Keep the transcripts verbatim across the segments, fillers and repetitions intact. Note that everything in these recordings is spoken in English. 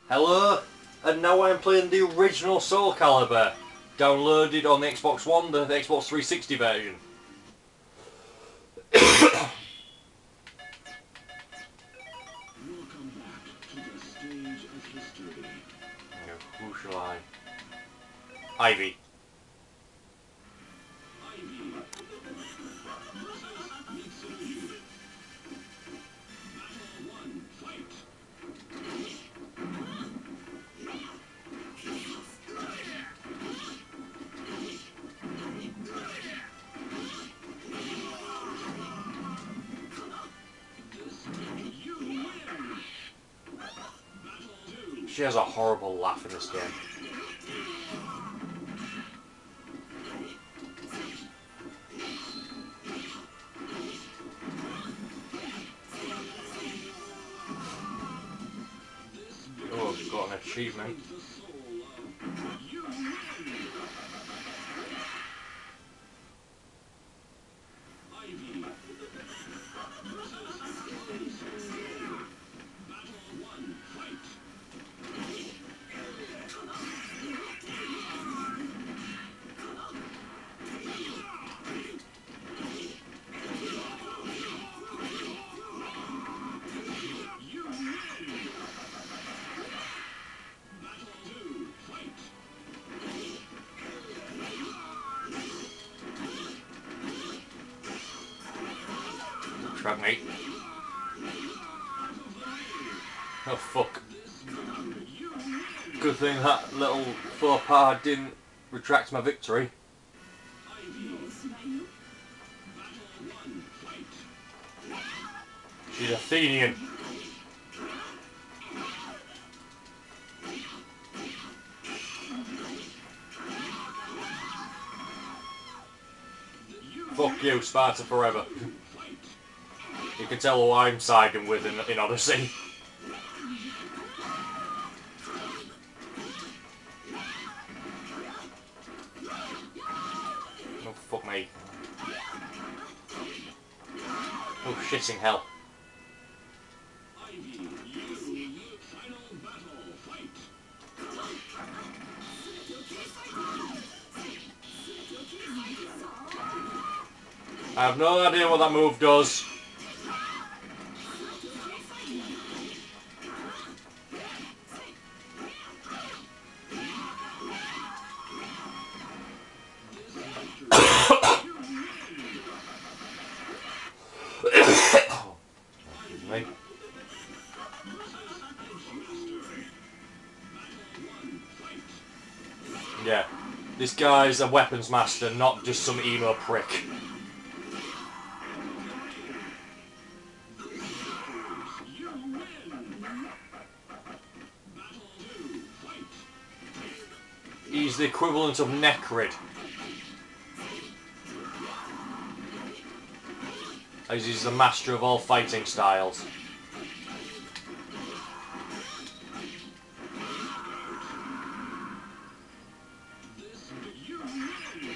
Hello, and now I'm playing the original Soul Calibur, downloaded on the Xbox One, the Xbox three sixty version. Welcome back to the stage of history. Now, who shall I? Ivy. Ivy versus Mitsubishi. Battle one, fight. You win. Battle two. She has a horrible laugh in this game. Oh, I've got an achievement. The soul of you win. Ivy versus Battle one, fight. You win. Battle two, fight. Trap mate. Oh fuck. You win. Good thing that little faux pas didn't retract my victory. Ivy. Battle one, fight. She's Athenian. Fuck you, Sparta forever. Fight. You can tell who I'm siding with in, in Odyssey. Oh, fuck me. Oh, shitting hell. Ivy, you. Final battle, fight. I have no idea what that move does. Right. Yeah, this guy's a weapons master, not just some emo prick. You win. Battle two, fight. He's the equivalent of Necrid. As he's the master of all fighting styles. You win.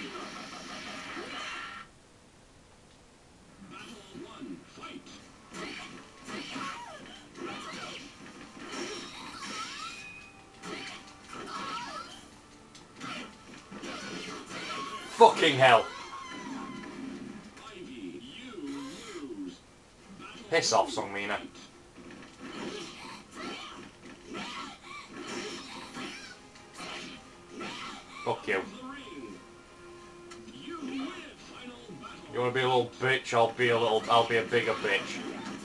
Battle one, fight. Fucking hell. Ivy, you lose. Battle Piss off, Songmina. Fuck you. the ring. You win. Final battle. You wanna be a little bitch, I'll be a little I'll be a bigger bitch.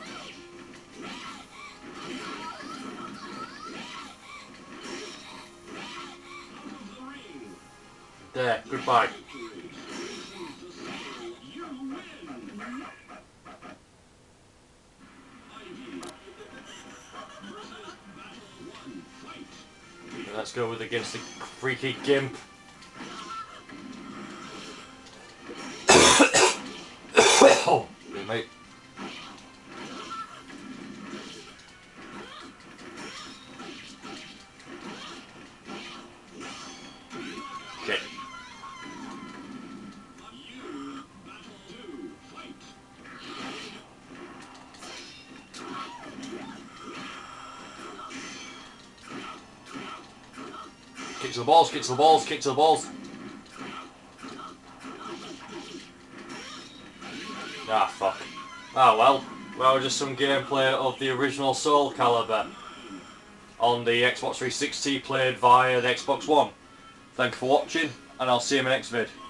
The ring. There, goodbye. Victory. The soul. You win. Ivy versus battle one, fight. Let's go with against the freaky gimp. Oh, mate. Shit. You. Battle two, fight. kick to the balls, kick to the balls, kick to the balls. Ah, fuck. Ah, well. Well, just some gameplay of the original Soul Calibur on the Xbox three sixty played via the Xbox One. Thank you for watching, and I'll see you in my next vid.